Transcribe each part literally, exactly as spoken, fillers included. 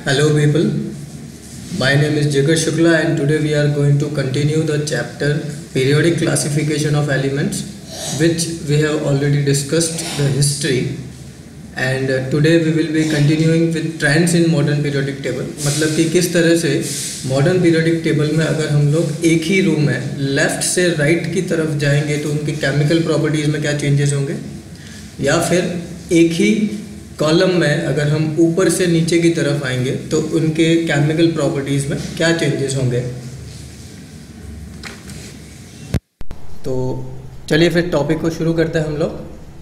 Hello people, my name is Jigar Shukla and today we are going to continue the chapter Periodic Classification of Elements, which we have already discussed the history, and uh, today we will be continuing with trends in modern periodic table. मतलब कि किस तरह से modern periodic table में अगर हम लोग एक ही रो में लेफ्ट से राइट की तरफ जाएंगे तो उनकी केमिकल प्रॉपर्टीज़ में क्या चेंजेस होंगे, या फिर एक ही कॉलम में अगर हम ऊपर से नीचे की तरफ आएंगे तो उनके केमिकल प्रॉपर्टीज़ में क्या चेंजेस होंगे। तो चलिए फिर टॉपिक को शुरू करते हैं हम लोग।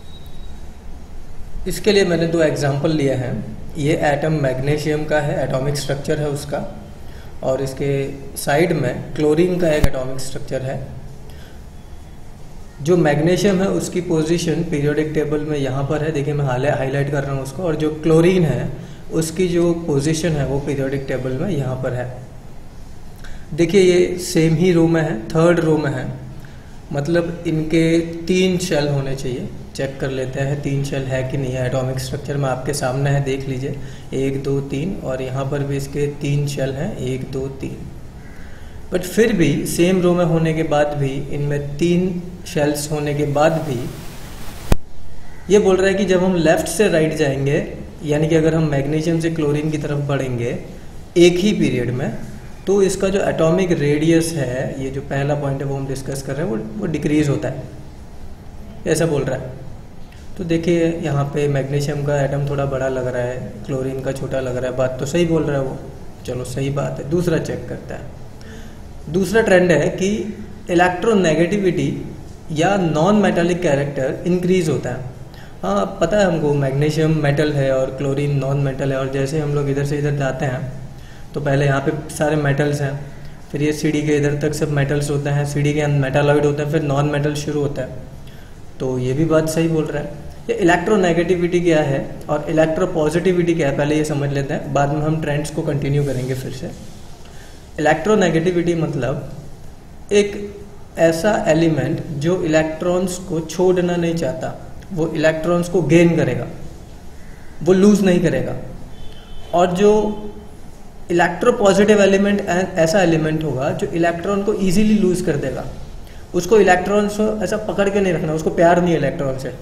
इसके लिए मैंने दो एग्जांपल लिए हैं। ये एटम मैग्नीशियम का है, एटॉमिक स्ट्रक्चर है उसका, और इसके साइड में क्लोरीन का एक एटॉमिक स्ट्रक्चर है। जो मैग्नीशियम है उसकी पोजीशन पीरियोडिक टेबल में यहाँ पर है, देखिए मैं हाल हाईलाइट कर रहा हूँ उसको, और जो क्लोरीन है उसकी जो पोजीशन है वो पीरियोडिक टेबल में यहाँ पर है। देखिए ये सेम ही रो में है, थर्ड रो में है, मतलब इनके तीन शेल होने चाहिए। चेक कर लेते हैं तीन शेल है कि नहीं है। एटॉमिक स्ट्रक्चर में आपके सामने है, देख लीजिए, एक दो तीन, और यहाँ पर भी इसके तीन शेल हैं, एक दो तीन। बट फिर भी सेम रो में होने के बाद भी, इनमें तीन शेल्स होने के बाद भी ये बोल रहा है कि जब हम लेफ्ट से राइट जाएंगे, यानी कि अगर हम मैग्नीशियम से क्लोरीन की तरफ बढ़ेंगे एक ही पीरियड में, तो इसका जो एटॉमिक रेडियस है, ये जो पहला पॉइंट है वो हम डिस्कस कर रहे हैं, वो वो डिक्रीज होता है, ऐसा बोल रहा है। तो देखिए यहाँ पे मैग्नीशियम का एटम थोड़ा बड़ा लग रहा है, क्लोरीन का छोटा लग रहा है। बात तो सही बोल रहा है वो, चलो सही बात है। दूसरा चेक करते हैं। दूसरा ट्रेंड है कि इलेक्ट्रोनेगेटिविटी या नॉन मेटालिक कैरेक्टर इंक्रीज होता है। हाँ पता है हमको, मैग्नीशियम मेटल है और क्लोरीन नॉन मेटल है, और जैसे हम लोग इधर से इधर जाते हैं तो पहले यहाँ पे सारे मेटल्स हैं, फिर ये सीढ़ी के इधर तक सब मेटल्स होते हैं, सीढ़ी के अंदर मेटालॉइड होते हैं, फिर नॉन मेटल शुरू होता है। तो ये भी बात सही बोल रहा है। ये इलेक्ट्रोनेगेटिविटी क्या है और इलेक्ट्रोपॉजिटिविटी क्या है, पहले ये समझ लेते हैं, बाद में हम ट्रेंड्स को कंटिन्यू करेंगे फिर से। इलेक्ट्रोनेगेटिविटी मतलब एक ऐसा एलिमेंट जो इलेक्ट्रॉन्स को छोड़ना नहीं चाहता, वो इलेक्ट्रॉन्स को गेन करेगा, वो लूज नहीं करेगा। और जो इलेक्ट्रोपॉजिटिव एलिमेंट ऐसा एलिमेंट होगा जो इलेक्ट्रॉन को इजीली लूज कर देगा। उसको इलेक्ट्रॉन्स को ऐसा पकड़ के नहीं रखना, उसको प्यार नहीं है इलेक्ट्रॉन से।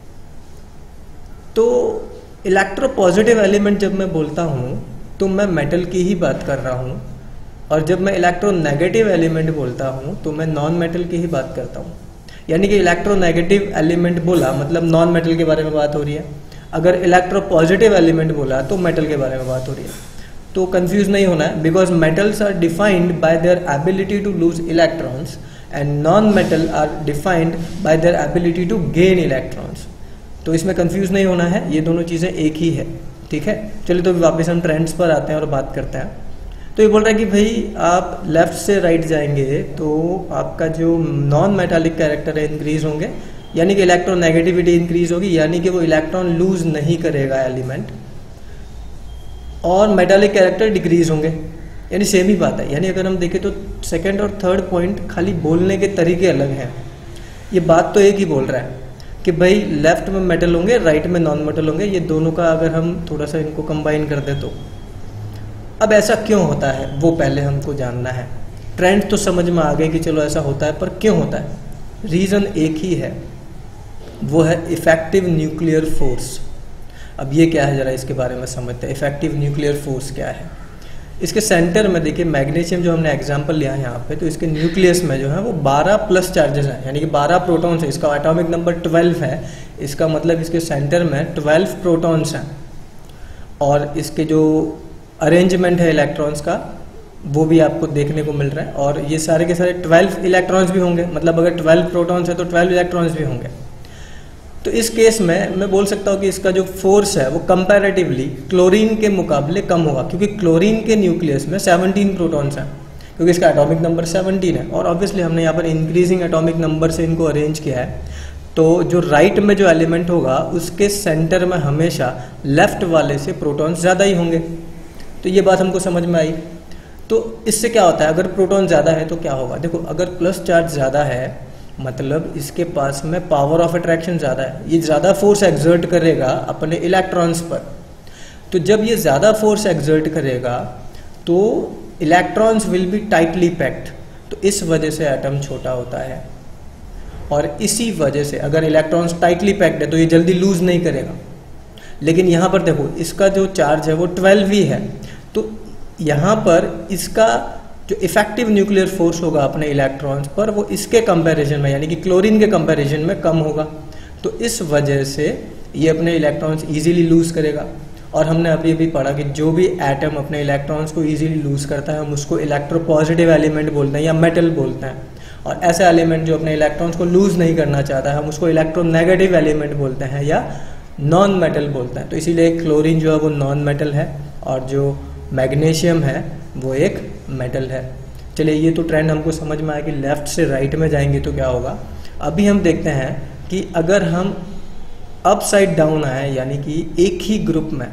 तो इलेक्ट्रोपॉजिटिव एलिमेंट जब मैं बोलता हूँ तो मैं मेटल की ही बात कर रहा हूँ, और जब मैं इलेक्ट्रोनेगेटिव एलिमेंट बोलता हूँ तो मैं नॉन मेटल की ही बात करता हूँ। यानी कि इलेक्ट्रोनेगेटिव एलिमेंट बोला मतलब नॉन मेटल के बारे में बात हो रही है, अगर इलेक्ट्रोपॉजिटिव एलिमेंट बोला तो मेटल के बारे में बात हो रही है। तो कंफ्यूज नहीं होना है, because metals are defined by their ability to lose electrons and non metal are defined by their ability to gain electrons. तो इसमें कंफ्यूज नहीं होना है, ये दोनों चीज़ें एक ही है, ठीक है। चलिए तो वापस हम ट्रेंड्स पर आते हैं और बात करते हैं। तो ये बोल रहा है कि भाई आप लेफ्ट से राइट जाएंगे तो आपका जो नॉन मेटालिक कैरेक्टर है इंक्रीज होंगे, यानी कि इलेक्ट्रोनेगेटिविटी इंक्रीज होगी, यानी कि वो इलेक्ट्रॉन लूज नहीं करेगा एलिमेंट, और मेटालिक कैरेक्टर डिक्रीज होंगे, यानी सेम ही बात है। यानी अगर हम देखें तो सेकंड और थर्ड पॉइंट खाली बोलने के तरीके अलग हैं, ये बात तो एक ही बोल रहा है कि भाई लेफ्ट में मेटल होंगे, राइट में नॉन मेटल होंगे। ये दोनों का अगर हम थोड़ा सा इनको कंबाइन कर दे तो अब ऐसा क्यों होता है वो पहले हमको जानना है। ट्रेंड तो समझ में आ गए कि चलो ऐसा होता है, पर क्यों होता है? रीज़न एक ही है, वो है इफेक्टिव न्यूक्लियर फोर्स। अब ये क्या है, ज़रा इसके बारे में समझते हैं। इफेक्टिव न्यूक्लियर फोर्स क्या है? इसके सेंटर में देखिए मैग्नीशियम जो हमने एग्जांपल लिया है यहाँ पे, तो इसके न्यूक्लियस में जो है वो बारह प्लस चार्जेस हैं, यानी कि बारह प्रोटॉन्स है। इसका एटॉमिक नंबर ट्वेल्व है, इसका मतलब इसके सेंटर में ट्वेल्व प्रोटॉन्स हैं, और इसके जो अरेंजमेंट है इलेक्ट्रॉन्स का वो भी आपको देखने को मिल रहा है। और ये सारे के सारे ट्वेल्व इलेक्ट्रॉन्स भी होंगे, मतलब अगर ट्वेल्व प्रोटॉन्स है तो ट्वेल्व इलेक्ट्रॉन्स भी होंगे। तो इस केस में मैं बोल सकता हूँ कि इसका जो फोर्स है वो कंपैरेटिवली क्लोरीन के मुकाबले कम होगा, क्योंकि क्लोरीन के न्यूक्लियस में सेवनटीन प्रोटॉन्स हैं, क्योंकि इसका एटॉमिक नंबर सेवनटीन है। और ऑब्वियसली हमने यहाँ पर इंक्रीजिंग एटॉमिक नंबर से इनको अरेंज किया है। तो जो राइट में जो एलिमेंट होगा उसके सेंटर में हमेशा लेफ्ट वाले से प्रोटॉन्स ज़्यादा ही होंगे। तो ये बात हमको समझ में आई। तो इससे क्या होता है, अगर प्रोटॉन ज़्यादा है तो क्या होगा? देखो, अगर प्लस चार्ज ज़्यादा है मतलब इसके पास में पावर ऑफ अट्रैक्शन ज़्यादा है, ये ज़्यादा फोर्स एक्सर्ट करेगा अपने इलेक्ट्रॉन्स पर। तो जब ये ज़्यादा फोर्स एक्सर्ट करेगा तो electrons will be tightly packed, तो इस वजह से एटम छोटा होता है। और इसी वजह से अगर इलेक्ट्रॉन्स टाइटली पैक्ड है तो ये जल्दी लूज नहीं करेगा। लेकिन यहाँ पर देखो इसका जो चार्ज है वो ट्वेल्व ही है, तो यहाँ पर इसका जो इफेक्टिव न्यूक्लियर फोर्स होगा अपने इलेक्ट्रॉन्स पर वो इसके कंपैरिजन में यानी कि क्लोरीन के कंपैरिजन में कम होगा। तो इस वजह से ये अपने इलेक्ट्रॉन्स इजीली लूज करेगा। और हमने अभी अभी पढ़ा कि जो भी एटम अपने इलेक्ट्रॉन्स को इजीली लूज करता है हम उसको इलेक्ट्रोपॉजिटिव एलिमेंट बोलते हैं या मेटल बोलते हैं। और ऐसा एलिमेंट जो अपने इलेक्ट्रॉन्स को लूज नहीं करना चाहता है हम उसको इलेक्ट्रोनेगेटिव एलिमेंट बोलते हैं या नॉन मेटल बोलते हैं। तो इसीलिए क्लोरीन जो है वो नॉन मेटल है और जो मैग्नीशियम है वो एक मेटल है। चलिए ये तो ट्रेंड हमको समझ में आया कि लेफ्ट से राइट में जाएंगे तो क्या होगा। अभी हम देखते हैं कि अगर हम अप साइड डाउन आए यानी कि एक ही ग्रुप में,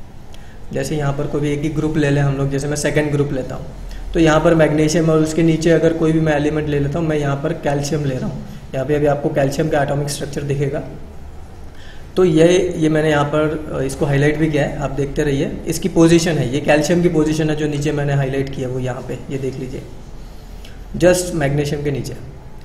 जैसे यहाँ पर कोई भी एक ही ग्रुप ले लें हम लोग, जैसे मैं सेकंड ग्रुप लेता हूँ तो यहाँ पर मैग्नीशियम और उसके नीचे अगर कोई भी मैं एलिमेंट ले लेता हूँ, मैं यहाँ पर कैल्शियम ले रहा हूँ। यहाँ पे अभी आपको कैल्शियम का एटॉमिक स्ट्रक्चर दिखेगा। तो ये ये मैंने यहाँ पर इसको हाईलाइट भी किया है, आप देखते रहिए। इसकी पोजीशन है, ये कैल्शियम की पोजीशन है जो नीचे मैंने हाईलाइट किया वो यहाँ पे ये देख लीजिए, जस्ट मैग्नीशियम के नीचे।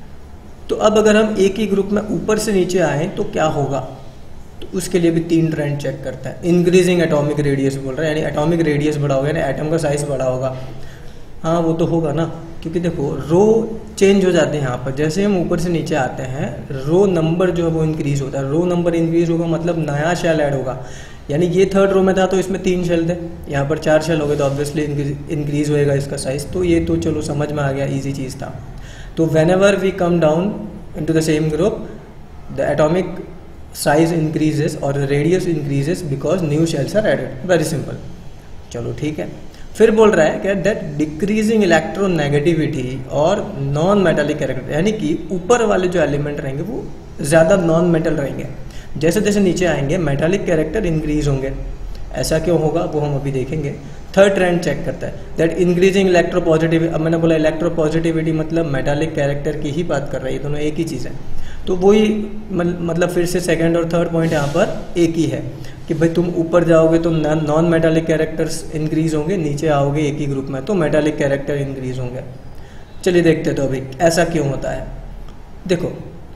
तो अब अगर हम एक ही ग्रुप में ऊपर से नीचे आए तो क्या होगा, तो उसके लिए भी तीन ट्रेंड चेक करता है। इंक्रीजिंग एटॉमिक रेडियस बोल रहा है, यानी एटॉमिक रेडियस बड़ा होगा, यानी एटम का साइज बड़ा होगा। हाँ वो तो होगा ना, क्योंकि देखो रो चेंज हो जाते हैं यहाँ पर। जैसे हम ऊपर से नीचे आते हैं रो नंबर जो है वो इंक्रीज होता है। रो नंबर इंक्रीज होगा मतलब नया शेल ऐड होगा। यानी ये थर्ड रो में था तो इसमें तीन शेल थे, यहाँ पर चार शेल हो गए तो ऑब्वियसली इंक्रीज होएगा इसका साइज। तो ये तो चलो समझ में आ गया, ईजी चीज़ था। तो when ever we come down into the same group the atomic size increases और the radius increases because new shells are added. Very simple. चलो ठीक है। फिर बोल रहा है कि दैट डिक्रीजिंग इलेक्ट्रोनेगेटिविटी और नॉन मेटालिक कैरेक्टर, यानी कि ऊपर वाले जो एलिमेंट रहेंगे वो ज़्यादा नॉन मेटल रहेंगे, जैसे जैसे नीचे आएंगे मेटालिक कैरेक्टर इंक्रीज होंगे। ऐसा क्यों होगा वो हम अभी देखेंगे। थर्ड ट्रेंड चेक करता है दैट इंक्रीजिंग इलेक्ट्रोपॉजिटिव। अब मैंने बोला इलेक्ट्रोपॉजिटिविटी मतलब मेटालिक कैरेक्टर की ही बात कर रहा है, ये दोनों एक ही चीज़ है। तो वही मतलब फिर से सेकंड और थर्ड पॉइंट यहाँ पर एक ही है कि भाई तुम ऊपर जाओगे तो नॉन मेटालिक कैरेक्टर्स इंक्रीज होंगे, नीचे आओगे एक ही ग्रुप में तो मेटालिक कैरेक्टर इंक्रीज होंगे। चलिए देखते तो अभी ऐसा क्यों होता है। देखो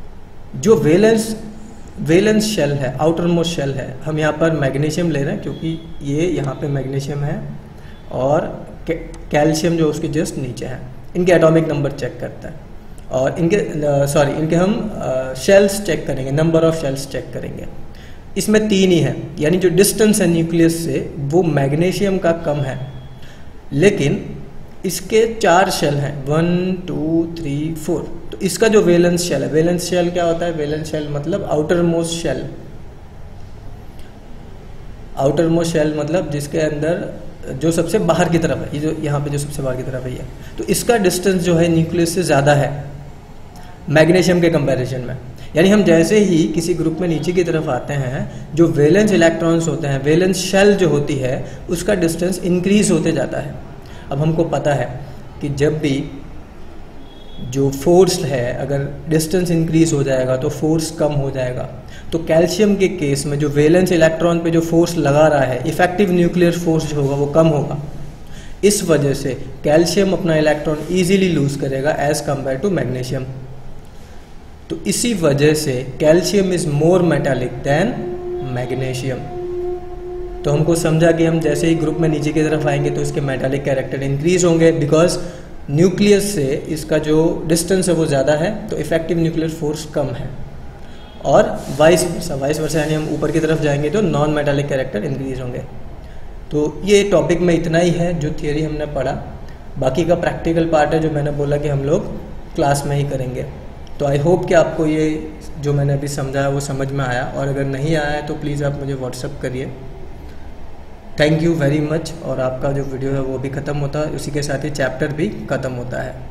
जो वेलेंस वेलेंस शेल है, आउटर मोस्ट शेल है, हम यहाँ पर मैग्नीशियम ले रहे हैं क्योंकि ये यहाँ पे मैग्नीशियम है और कैल्शियम जो उसके जस्ट नीचे है। इनके एटॉमिक नंबर चेक करता है और इनके सॉरी इनके हम शेल्स चेक करेंगे, नंबर ऑफ शेल्स चेक करेंगे। इसमें तीन ही है, यानी जो डिस्टेंस है न्यूक्लियस से वो मैग्नीशियम का कम है, लेकिन इसके चार शेल हैं, वन टू थ्री फोर। तो इसका जो वेलेंस शेल है, वेलेंस शेल क्या होता है, वेलेंस शेल मतलब outermost shell. Outermost shell मतलब जिसके अंदर जो सबसे बाहर की तरफ है, ये जो यहाँ पे जो सबसे बाहर की तरफ है ये, तो इसका डिस्टेंस जो है न्यूक्लियस से ज़्यादा है मैग्नीशियम के कंपैरिजन में। यानी हम जैसे ही किसी ग्रुप में नीचे की तरफ आते हैं, जो वैलेंस इलेक्ट्रॉन्स होते हैं, वैलेंस शेल जो होती है उसका डिस्टेंस इंक्रीज होते जाता है। अब हमको पता है कि जब भी जो फोर्स है अगर डिस्टेंस इंक्रीज हो जाएगा तो फोर्स कम हो जाएगा। तो कैल्शियम के केस में जो वैलेंस इलेक्ट्रॉन पे जो फोर्स लगा रहा है, इफेक्टिव न्यूक्लियर फोर्स जो होगा वो कम होगा। इस वजह से कैल्शियम अपना इलेक्ट्रॉन इजीली लूज करेगा एज कम्पेयर टू मैग्नीशियम। तो इसी वजह से calcium is more metallic than magnesium. तो हमको समझा कि हम जैसे ही ग्रुप में नीचे की तरफ आएंगे तो इसके मेटालिक कैरेक्टर इंक्रीज होंगे बिकॉज न्यूक्लियस से इसका जो डिस्टेंस है वो ज़्यादा है, तो इफेक्टिव न्यूक्लियर फोर्स कम है। और वाइस वर्सा वाइस वर्सा यानी हम ऊपर की तरफ जाएंगे तो नॉन मेटालिक कैरेक्टर इंक्रीज होंगे। तो ये टॉपिक में इतना ही है जो थियरी हमने पढ़ा। बाकी का प्रैक्टिकल पार्ट है जो मैंने बोला कि हम लोग क्लास में ही करेंगे। तो आई होप कि आपको ये जो मैंने अभी समझा है वो समझ में आया, और अगर नहीं आया है तो प्लीज़ आप मुझे व्हाट्सअप करिए। Thank you very much. और आपका जो वीडियो है वो भी ख़त्म होता है, उसी के साथ ही चैप्टर भी ख़त्म होता है।